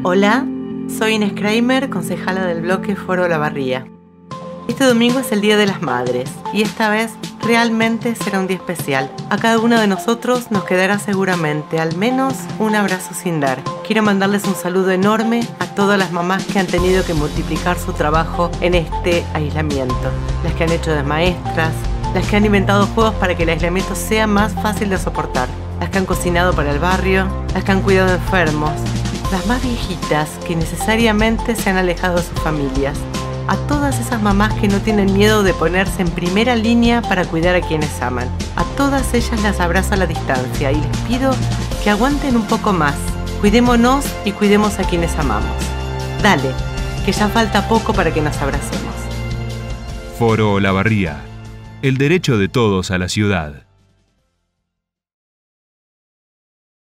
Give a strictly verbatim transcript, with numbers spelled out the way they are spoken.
Hola, soy Inés Kramer, concejala del bloque Foro Olavarría. Este domingo es el Día de las Madres y esta vez realmente será un día especial. A cada uno de nosotros nos quedará seguramente al menos un abrazo sin dar. Quiero mandarles un saludo enorme a todas las mamás que han tenido que multiplicar su trabajo en este aislamiento. Las que han hecho de maestras, las que han inventado juegos para que el aislamiento sea más fácil de soportar, las que han cocinado para el barrio, las que han cuidado de enfermos, las más viejitas que necesariamente se han alejado de sus familias. A todas esas mamás que no tienen miedo de ponerse en primera línea para cuidar a quienes aman. A todas ellas las abrazo a la distancia y les pido que aguanten un poco más. Cuidémonos y cuidemos a quienes amamos. Dale, que ya falta poco para que nos abracemos. Foro Olavarría. El derecho de todos a la ciudad.